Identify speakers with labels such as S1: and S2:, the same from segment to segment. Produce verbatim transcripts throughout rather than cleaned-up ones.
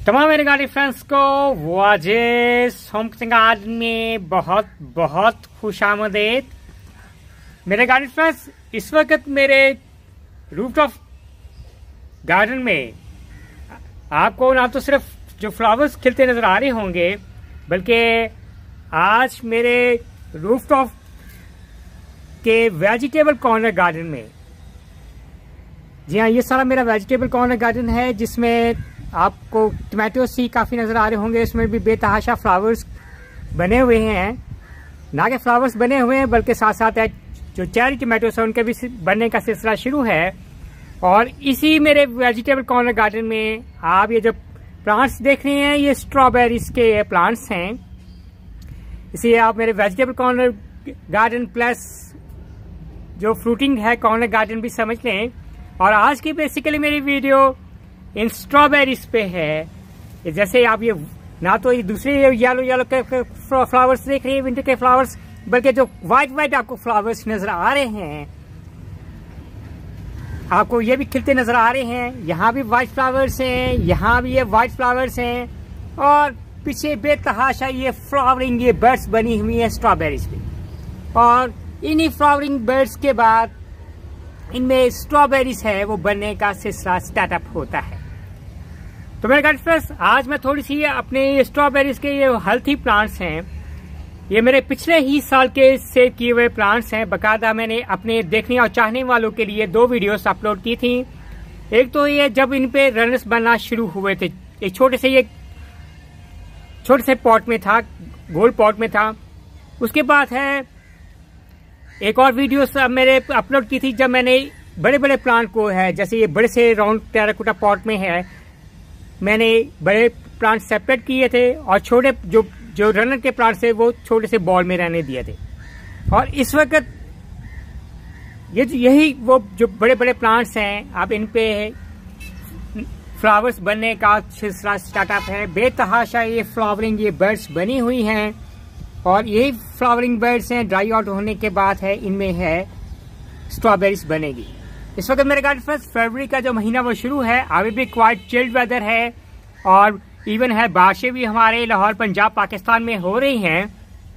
S1: तमाम मेरे garden friends को वाजिस होम गार्डन में बहुत बहुत खुश आमदेद। मेरे गार्डन फ्रेंड्स, इस वक्त मेरे रूफटॉप गार्डन में आपको ना तो सिर्फ जो फ्लावर्स खिलते नजर आ रहे होंगे, बल्कि आज मेरे रूफटॉप के वेजिटेबल कॉर्नर गार्डन में, जी हाँ, ये सारा मेरा वेजिटेबल कॉर्नर गार्डन है, जिसमें आपको टमाटो सी काफ़ी नज़र आ रहे होंगे। इसमें भी बेतहाशा फ्लावर्स बने हुए हैं, ना के फ्लावर्स बने हुए हैं बल्कि साथ साथ है जो चेरी टमाटोस हैं उनके भी बनने का सिलसिला शुरू है। और इसी मेरे वेजिटेबल कॉर्नर गार्डन में आप ये जो प्लांट्स देख रहे हैं, ये स्ट्रॉबेरीज के प्लांट्स हैं। इसे आप मेरे वेजिटेबल कॉर्नर गार्डन प्लस जो फ्रूटिंग है कॉर्नर गार्डन भी समझ लें। और आज की बेसिकली मेरी वीडियो इन स्ट्रॉबेरीज पे है। जैसे आप ये ना तो ये दूसरे येलो येलो के फ्लावर्स देख रहे हैं, विंटर के फ्लावर्स, बल्कि जो व्हाइट व्हाइट आपको फ्लावर्स नजर आ रहे हैं, आपको ये भी खिलते नजर आ रहे हैं। यहाँ भी व्हाइट फ्लावर्स हैं, यहाँ भी ये व्हाइट फ्लावर्स हैं, और पीछे बेतहाशा ये फ्लावरिंग ये बर्ड्स बनी हुई है स्ट्रॉबेरीज पे। और इन्हीं फ्लावरिंग बर्ड्स के बाद इनमें स्ट्रॉबेरीज है वो बनने का सिलसिला स्टार्टअप होता है। तो मेरे गार्डन फ्रेंड्स, आज मैं थोड़ी सी अपने स्ट्रॉबेरीज के ये हेल्थी प्लांट्स हैं, ये मेरे पिछले ही साल के सेव किए हुए प्लांट्स हैं। बकायदा मैंने अपने देखने और चाहने वालों के लिए दो वीडियोस अपलोड की थी। एक तो ये जब इन पे रनर्स बनना शुरू हुए थे, एक छोटे से ये छोटे से पॉट में था, गोल पॉट में था। उसके बाद है एक और वीडियो मेरे अपलोड की थी जब मैंने बड़े बड़े प्लांट को है, जैसे ये बड़े से राउंड टेराकोटा पॉट में है, मैंने बड़े प्लांट सेपरेट किए थे और छोटे जो जो रनर के प्लांट थे वो छोटे से बॉल में रहने दिए थे। और इस वक्त ये यही वो जो बड़े बड़े प्लांट्स हैं, आप इन पे फ्लावर्स बनने का सिलसिला स्टार्टअप है। बेतहाशा ये फ्लावरिंग ये बर्ड्स बनी हुई हैं, और यही फ्लावरिंग बर्ड्स हैं ड्राई आउट होने के बाद है इनमें है स्ट्रॉबेरीज बनेगी। इस वक्त मेरे गार्डन फ्रेंड्स फरवरी का जो महीना वो शुरू है, अभी भी क्वाइट चिल्ड वेदर है, और इवन है बारिशें भी हमारे लाहौर पंजाब पाकिस्तान में हो रही हैं।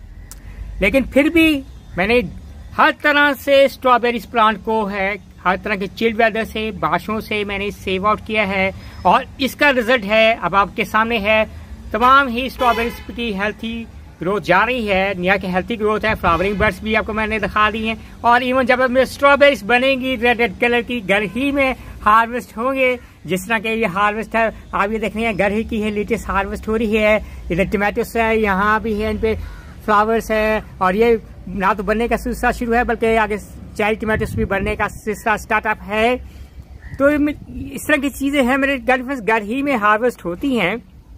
S1: लेकिन फिर भी मैंने हर तरह से स्ट्रॉबेरीज प्लांट को है हर तरह के चिल्ड वेदर से, बारिशों से मैंने सेव आउट किया है, और इसका रिजल्ट है अब आपके सामने है। तमाम ही स्ट्रॉबेरीज की हेल्थी ग्रोथ जा रही है, यहाँ की हेल्थी ग्रोथ है। फ्लावरिंग बर्ड्स भी आपको मैंने दिखा दी हैं, और इवन जब अब स्ट्रॉबेरीज बनेंगी रेड रेड कलर की, घर ही में हार्वेस्ट होंगे। जिस तरह के ये हार्वेस्ट है, आप ये देख रहे हैं घर ही की है, लेटेस्ट हार्वेस्ट हो रही है। इधर टमाटोस है, यहाँ भी है, इन पे फ्लावर्स है, और ये ना तो बनने का सिलसिला शुरू है बल्कि आगे चेरी टमाटोस भी बनने का सिलसिला स्टार्टअप है। तो इस तरह की चीजें हैं मेरे गार्डन घर ही में हार्वेस्ट होती हैं।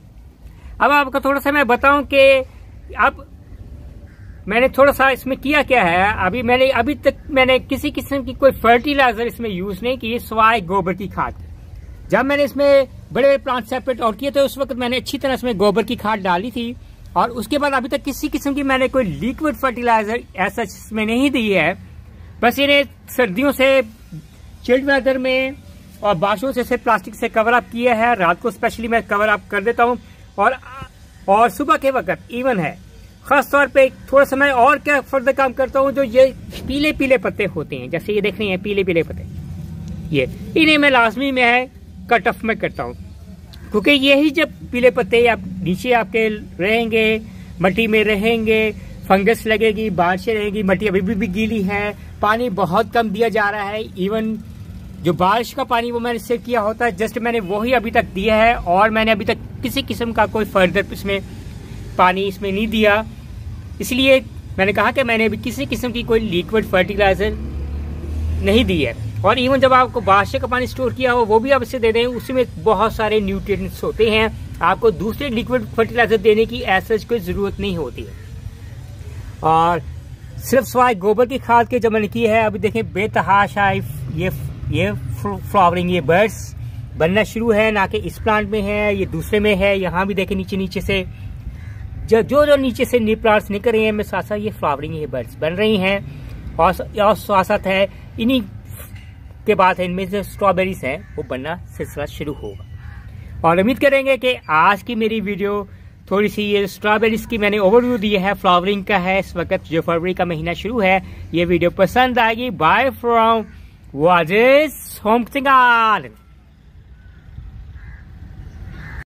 S1: अब आपको थोड़ा सा मैं बताऊं कि अब मैंने थोड़ा सा इसमें किया क्या है। अभी मैंने अभी तक मैंने किसी किस्म की कोई फर्टिलाइजर इसमें यूज नहीं की, सिवाय गोबर की खाद। जब मैंने इसमें बड़े बड़े प्लांट सेपरेट आउट किए थे, उस वक्त मैंने अच्छी तरह इसमें गोबर की खाद डाली थी, और उसके बाद अभी तक किसी किस्म की मैंने कोई लिक्विड फर्टिलाइजर ऐसा इसमें नहीं दी है। बस इन्हें सर्दियों से चिल्ड वेदर में और बारिशों से प्लास्टिक से कवर अप किया है। रात को स्पेशली मैं कवर अप कर देता हूँ, और और सुबह के वक्त इवन है खास तौर पे थोड़ा समय और क्या फर्दर काम करता हूँ, जो ये पीले पीले पत्ते होते हैं, जैसे ये देख रहे हैं पीले पीले पत्ते, ये इन्हें मैं लाजमी में है कट ऑफ में करता हूँ, क्योंकि यही जब पीले पत्ते आप नीचे आपके रहेंगे, मिट्टी में रहेंगे, फंगस लगेगी, बारिशें रहेगी, मिट्टी अभी भी, भी गीली है, पानी बहुत कम दिया जा रहा है। इवन जो बारिश का पानी वो मैंने सेव किया होता है, जस्ट मैंने वही अभी तक दिया है, और मैंने अभी तक किसी किस्म का कोई फर्दर इसमें पानी इसमें नहीं दिया। इसलिए मैंने कहा कि मैंने अभी किसी किस्म की कोई लिक्विड फर्टिलाइजर नहीं दी है। और इवन जब आपको बारिश का पानी स्टोर किया हो वो भी आप इसे दे दें, उसमें बहुत सारे न्यूट्रिएंट्स होते हैं, आपको दूसरे लिक्विड फर्टिलाइजर देने की ऐसा कोई जरूरत नहीं होती है। और सिर्फ सिवाय गोबर की खाद के जब मैंने की है, अभी देखें बेतहाशा ये ये फ्लावरिंग ये बर्ड्स बनना शुरू है, ना कि इस प्लांट में है, ये दूसरे में है। यहाँ भी देखें नीचे नीचे से जो जो, जो नीचे से न्यू प्लांट्स निकल रहे हैं, में साथ साथ ये फ्लावरिंग ये बर्ड्स बन रही हैं, और साथ साथ है इन्हीं के बाद है इनमें जो स्ट्रॉबेरीज हैं वो बनना सिलसिला शुरू होगा। और उम्मीद करेंगे कि आज की मेरी वीडियो थोड़ी सी ये स्ट्रॉबेरीज की मैंने ओवरव्यू दी है, फ्लावरिंग का है, इस वक्त जो फरवरी का महीना शुरू है, ये वीडियो पसंद आएगी। बाय फ्रॉम वाजिस होम सिंगार।